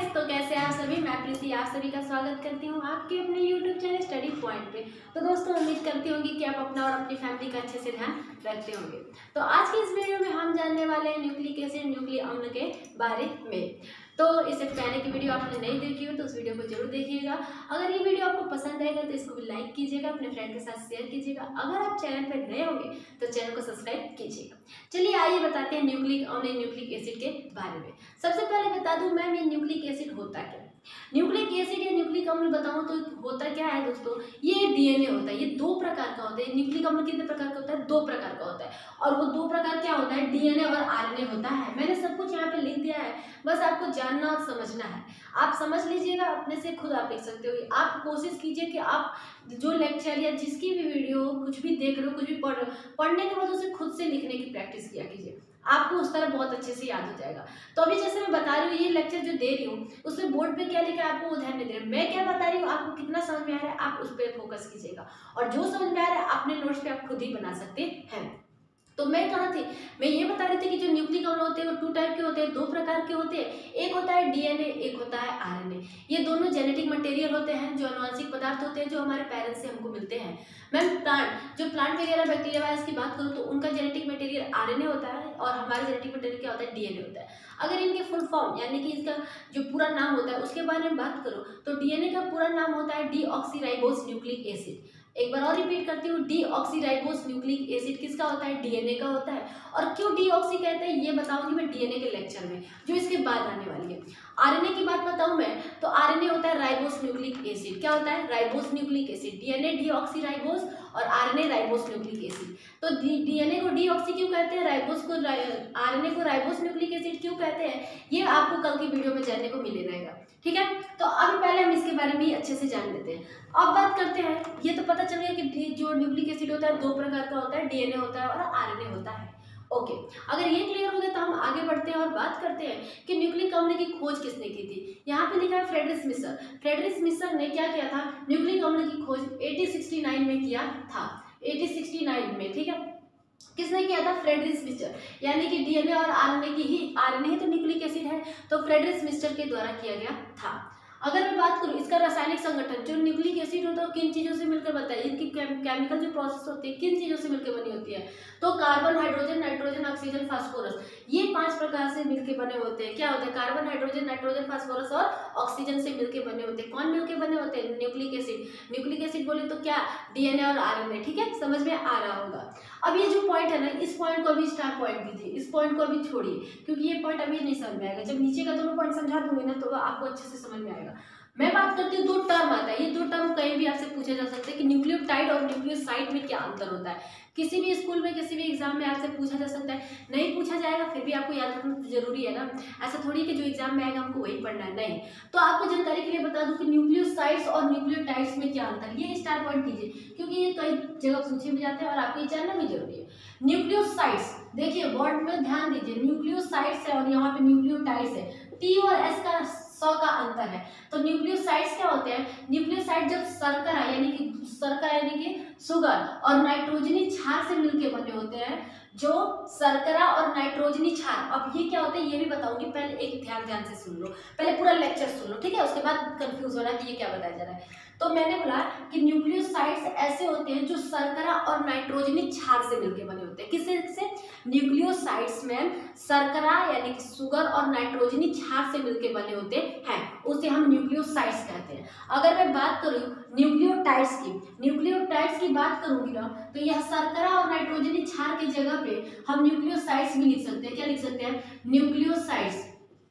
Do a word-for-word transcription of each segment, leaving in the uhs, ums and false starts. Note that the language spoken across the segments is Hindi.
तो कैसे हैं आप सभी। मैं प्रीति आप सभी का स्वागत करती हूँ आपके अपने यूट्यूब चैनल स्टडी पॉइंट पे। तो दोस्तों उम्मीद करती होंगी कि आप अपना और अपनी फैमिली का अच्छे से ध्यान रखते होंगे। तो आज की इस वीडियो में हम जानने वाले हैं न्यूक्लिक एसिड न्यूक्लिक अम्ल के बारे में। तो इससे पहले की वीडियो आपने नहीं देखी हो तो उस वीडियो को जरूर देखिएगा। अगर ये वीडियो आपको पसंद आएगा तो इसको भी लाइक कीजिएगा, अपने फ्रेंड के साथ शेयर कीजिएगा। अगर आप चैनल पर नए होंगे तो चैनल को सब्सक्राइब कीजिएगा। चलिए आइए बताते हैं न्यूक्लिक अम्ल न्यूक्लिक एसिड के बारे में। सबसे पहले बता दूं मैम ये न्यूक्लिक एसिड होता क्या है। न्यूक्लिक एसिड या न्यूक्लिक अम्ल बताऊं तो होता क्या है दोस्तों, ये डीएनए होता है। ये दो प्रकार का होता है। न्यूक्लिक अम्ल कितने प्रकार का होता है? दो प्रकार का होता है। और वो दो प्रकार क्या होता है? डीएनए और आरएनए होता है। मैंने सब कुछ यहाँ पे लिख दिया है, बस आपको जानना और समझना है। आप समझ लीजिएगा, अपने से खुद आप लिख सकते हो। आप कोशिश कीजिए कि आप जो लेक्चर या जिसकी भी वीडियो कुछ भी देख रहे हो, कुछ भी पढ़ रहे हो, पढ़ने के बाद उसे खुद से लिखने की प्रैक्टिस किया कीजिए। आपको उस तरह बहुत अच्छे से याद हो जाएगा। तो अभी जैसे मैं बता रही हूँ, ये लेक्चर जो दे रही हूँ उसमें बोर्ड पे क्या लिखा है आपको ध्यान नहीं दे रहा। मैं क्या बता रही हूँ आपको कितना समझ में आ रहा है, आप उस पर फोकस कीजिएगा। और जो समझ में आ रहा है अपने नोट्स पे आप खुद ही बना सकते हैं। तो मैं कहाँ थी, मैं ये बता रही थी कि जो न्यूक्लिक अम्ल होते हैं वो टू टाइप के होते हैं, दो प्रकार के होते हैं। एक होता है डीएनए, एक होता है आरएनए। ये दोनों जेनेटिक मटेरियल होते हैं, जो आनुवंशिक पदार्थ होते हैं जो हमारे पेरेंट्स से हमको मिलते हैं। मैम प्लांट जो प्लांट वगैरह बैक्टीरिया वायरस की बात करूँ तो उनका जेनेटिक मटेरियल आरएनए होता है और हमारा जेनेटिक मटेरियल क्या होता है? डीएनए होता है। अगर इनके फुल फॉर्म यानी कि इसका जो पूरा नाम होता है उसके बारे में बात करो तो डीएनए का पूरा नाम होता है डीऑक्सीराइबोस न्यूक्लिक एसिड। एक बार और रिपीट करती हूँ, डीऑक्सीराइबोस न्यूक्लिक एसिड किसका होता है? डीएनए का होता है। और क्यों डीऑक्सी कहते हैं ये बताऊंगी मैं डीएनए के लेक्चर में, जो इसके बाद आने वाली है। आरएनए की बात बताऊं मैं तो आरएनए होता है राइबोस न्यूक्लिक एसिड। क्या होता है? Ribose nucleic acid. DNA deoxyribose और आरएनए राइबोस न्यूक्लिक एसिड। तो डीएनए को डीऑक्सी क्यों कहते हैं, राइबोस को आरएनए को राइबोस न्यूक्लिक एसिड क्यों कहते हैं, ये आपको कल की वीडियो में जानने को मिले रहेगा। ठीक है, तो अभी पहले हम इसके बारे में ही अच्छे से जान लेते हैं। अब बात करते हैं, ये तो पता चल गया कि जो न्यूक्लिक एसिड होता है दो प्रकार का होता है, डीएनए होता है और आरएनए होता है। ओके, अगर ये क्लियर हो गया तो हम आगे बढ़ते हैं और बात करते हैं कि न्यूक्लिक अम्ल की खोज किसने की थी। यहाँ पे लिखा है फ्रेडरिक मिशर। फ्रेडरिक मिशर ने क्या किया था? न्यूक्लिक अम्ल की खोज अठारह सौ उनहत्तर में किया था। अठारह सौ उनहत्तर में, ठीक है, किसने किया था? Friedrich Miescher. यानी कि डीएनए और आरएनए की ही, आरएनए ही तो न्यूक्लिक एसिड है, तो फ्रेडरिक मिशर के द्वारा किया गया था। अगर मैं बात करूं इसका रासायनिक संगठन, जो न्यूक्लिक एसिड होता है किन चीजों से मिलकर बनता है, इनकी केमिकल जो प्रोसेस होती है किन चीजों से मिलकर बनी होती है? तो carbon, hydrogen, nitrogen, oxygen, phosphorus, ये पांच प्रकार से मिलकर बने होते हैं। क्या होते हैं? कार्बन, हाइड्रोजन, नाइट्रोजन, फास्फोरस और ऑक्सीजन से मिलकर बने होते हैं। कौन मिलकर बने होते हैं? Nucleic acid. न्यूक्लिक एसिड बोले तो क्या? डीएनए और आरएनए। ठीक है, समझ में आ रहा होगा। अब ये जो पॉइंट है ना, इस पॉइंट को अभी स्टार पॉइंट दीजिए, इस पॉइंट को अभी छोड़िए, क्योंकि ये पॉइंट अभी नहीं समझ में आएगा। जब नीचे का दोनों पॉइंट समझा दूंगी ना तो आपको अच्छे से समझ में आएगा। मैं बात करती हूँ, दो टर्म आता है, ये दो टर्म कहीं भी आपसे पूछे जा सकते हैं कि न्यूक्लियोटाइड और न्यूक्लियोसाइड में क्या अंतर होता है। किसी भी स्कूल में, किसी भी एग्जाम में आपसे पूछा जा सकता है। नहीं पूछा जाएगा फिर भी आपको याद रखना जरूरी है ना, ऐसा थोड़ी कि जो एग्जाम में आएगा हमको वही पढ़ना है, नहीं। तो आपको जानकारी के लिए बता दूं कि न्यूक्लियोसाइड्स और न्यूक्लियोटाइड्स में क्या अंतर, ये स्टार पॉइंट कीजिए क्योंकि ये कई जगह पूछे भी जाते हैं और आपको ये जानना भी जरूरी है। न्यूक्लियोसाइड्स, देखिए वर्ड में ध्यान दीजिए, न्यूक्लियोसाइड्स है और यहाँ पे न्यूक्लियोटाइड्स है। टी और एस का सौ का अंतर है। तो न्यूक्लियोसाइड्स क्या होते हैं? न्यूक्लियोसाइड जब शर्करा यानी कि शर्करा यानी कि शुगर और नाइट्रोजनी क्षार से मिलके बने होते हैं, जो शर्करा और नाइट्रोजनी क्षार। अब ये क्या होता है ये भी बताऊंगी, पहले एक ध्यान ध्यान से सुन लो, पहले पूरा लेक्चर सुन लो, ठीक है, उसके बाद कंफ्यूज होना कि ये क्या बताया जा रहा है। तो मैंने बोला कि न्यूक्लियोसाइड्स ऐसे होते हैं जो शर्करा और नाइट्रोजनी क्षार से मिलके बने होते हैं। किससे से? न्यूक्लियोसाइड्स में शर्करा यानी कि शुगर और नाइट्रोजनी क्षार से मिलके बने होते हैं, उसे हम न्यूक्लियोसाइड्स कहते हैं। अगर मैं बात करूं न्यूक्लियोटाइड्स की, न्यूक्लियोटाइड्स की बात करूंगी ना तो यह शर्करा और नाइट्रोजनी क्षार की जगह पे हम न्यूक्लियोसाइड्स भी लिख सकते हैं। क्या लिख सकते हैं? Nucleosides,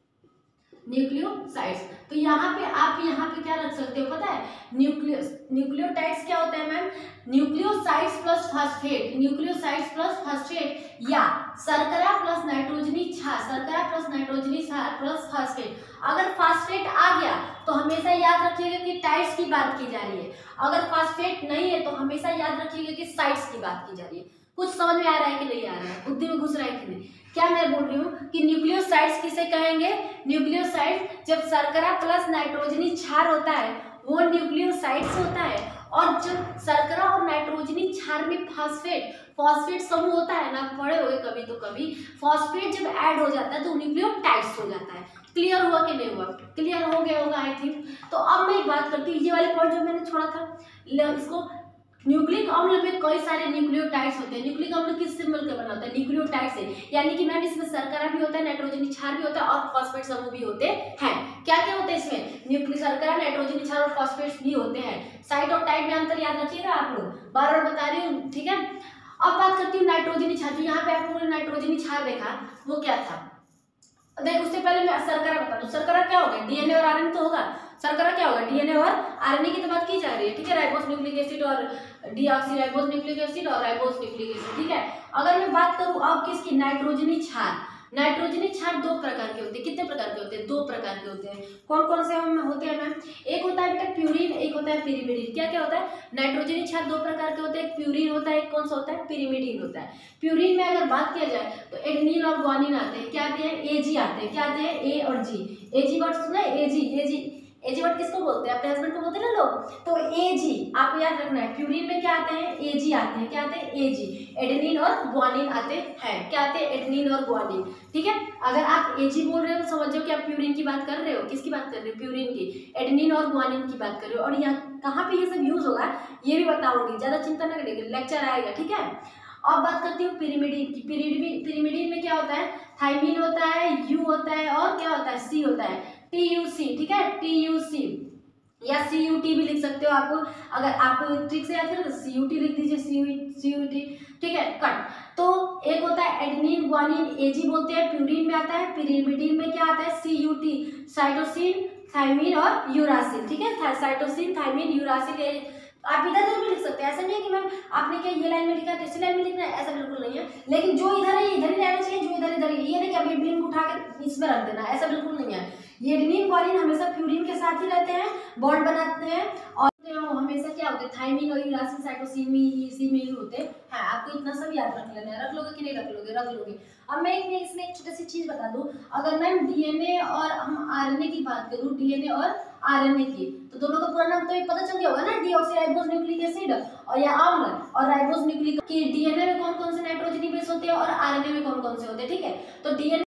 nucleosides. तो यहाँ पे आप यहाँ पे क्या रख सकते हो पता है? न्यूक्लियो न्यूक्लियोटाइड्स क्या होता है ma'am? Nucleosides plus phosphate, nucleosides plus phosphate या शर्करा प्लस नाइट्रोजनी क्षार, शर्करा प्लस नाइट्रोजनी क्षार प्लस फास्फेट। अगर फास्फेट आ गया तो हमेशा याद रखिएगा कि टाइड्स की बात की जा रही है। अगर फास्फेट नहीं है तो हमेशा याद रखिएगा कि साइड्स की बात की जा रही है। कुछ समझ में आ रहा है कि नहीं आ रहा है? बुद्धि में घुस रहा है कि नहीं? क्या मैं बोल रही हूँ कि न्यूक्लियोसाइड्स किसे कहेंगे? न्यूक्लियोसाइड जब शर्करा प्लस नाइट्रोजनी क्षार होता है वो न्यूक्लियोसाइड्स होता है, और जब शर्करा और नाइट्रोजनी क्षार में फास्फेट फॉस्फेट समूह होता है ना, पढ़े हुए कभी तो कभी, फॉस्फेट जब ऐड हो जाता है तो न्यूक्लियोटाइड्स हो जाता है। क्लियर हुआ कि नहीं हुआ? क्लियर हो गया होगा आई थिंक। तो अब मैं एक बात करती हूँ, ये वाले पॉइंट जो मैंने छोड़ा था, इसको न्यूक्लिक अम्ल में कई सारे न्यूक्लियोटाइड्स होते हैं। न्यूक्लिक अम्ल किससे मिलकर बना होता है? न्यूक्लियोटाइड से, यानी कि मैम इसमें शर्करा भी होता है, नाइट्रोजन क्षार भी होता है और फॉस्फेट समूह भी होते हैं। क्या क्या होते हैं इसमें? न्यूक्लिक शर्करा, नाइट्रोजन क्षार और फॉस्फेट्स भी होते हैं। साइट और टाइप में अंतर याद रखिएगा आप लोग, बार बार बता रही हूँ, ठीक है। अब बात करती हूँ नाइट्रोजन क्षार। जो यहाँ पे आपने नाइट्रोजन क्षार देखा वो क्या था? देख उससे पहले मैं शर्करा बता दूं। शर्करा क्या होगा? डीएनए और आरएनए तो होगा। शर्करा क्या होगा? डीएनए और आरएनए की तो बात की जा रही है, ठीक है। राइबोस न्यूक्लिक एसिड और डीऑक्सीराइबोस न्यूक्लिक एसिड और राइबोस न्यूक्लिक एसिड, ठीक है। अगर मैं बात करूं अब किसकी? नाइट्रोजनी क्षार। नाइट्रोजनी क्षार दो प्रकार के होते हैं। कितने प्रकार के होते हैं? दो प्रकार के होते हैं। कौन कौन से हम होते हैं मैम? एक होता है बेटा प्यूरिन, एक होता है पिरिमिडिन। क्या क्या होता है? नाइट्रोजनी क्षार दो प्रकार के होते हैं, एक प्यूरिन होता है, एक कौन सा होता है? पिरिमिडिन होता है। प्यूरिन में अगर बात किया जाए तो एडेनिन और ग्वानिन आते हैं। क्या आते हैं? एजी आते हैं। क्या आते हैं? ए और जी। एजी वर्ड सुना है? एजी एजी एजी वर्ड किसको बोलते हैं? अपने हस्बैंड को बोलते हैं ना लोग। तो एजी आपको याद रखना है। प्यूरिन में क्या आते हैं? एजी आते हैं। क्या आते हैं? एजी। एडेनिन और ग्वानिन आते हैं। क्या आते हैं? एडेनिन और ग्वानिन, ठीक है। अगर आप एजी बोल रहे हो तो समझो कि आप प्यूरिन की बात कर रहे हो। किसकी बात कर रहे हो? प्यूरिन की। एडेनिन और ग्वानिन की बात कर रहे हो। और यहाँ कहाँ पे ये सब यूज होगा ये भी बताऊंगी, ज्यादा चिंता न करिएगा, लेक्चर आएगा, ठीक है। अब बात करती हूँ पिरिमिडिन की। पिरिमिडिन पिरिमिडिन में क्या होता है? थाइमिन होता है, यू होता है और क्या होता है? सी होता है। टी यू सी, ठीक है। टी यू सी या सी यू टी भी लिख सकते हो। आपको अगर आप ट्रिक से याद करें तो सी यू टी लिख दीजिए, सी यू टी, ठीक है। कट। तो एक होता है एडेनिन ग्वानिन, एजी बोलते हैं, प्यूरिन में आता है। पिरिमिडिन में क्या आता है? C U T, cytosine, thymine और यूरासिल, ठीक है। Cytosine, thymine, uracil. आप इधर उधर भी लिख सकते हैं। ऐसा नहीं है कि मैम आपने क्या ये लाइन में लिखा है तो इसी लाइन में लिखना है, ऐसा बिल्कुल नहीं है। लेकिन जो इधर है इधर ही रहना चाहिए, जो इधर इधर ही। ये नहीं कि अभी एडेनिन को उठा कर इसमें रख देना, ऐसा बिल्कुल नहीं है। ये एडेनिन ग्वानिन हमेशा प्यूरिन के साथ ही रहते हैं, बॉन्ड बनाते हैं और हमेशा क्या होते हैं? थाइमिन और यूरासिल, साइटोसिन में सी में ही होते हैं। हाँ, आपको इतना सब याद रख लेना है। रख लोगे कि नहीं रख लोगे? रख लोगे। अब मैं एक इसमें एक छोटी सी चीज बता दूं। अगर मैम डीएनए और हम आरएनए की बात करूं, डीएनए और आरएनए की, तो दोनों का पूरा नाम तो ये पता चल गया होगा ना, डीऑक्सीराइबोस न्यूक्लिक एसिड और या अम्ल और राइबोस न्यूक्लिक। की डीएनए में कौन कौन से नाइट्रोजनी बेस होते हैं और आरएनए में कौन कौन से होते हैं, ठीक है। तो डीएनए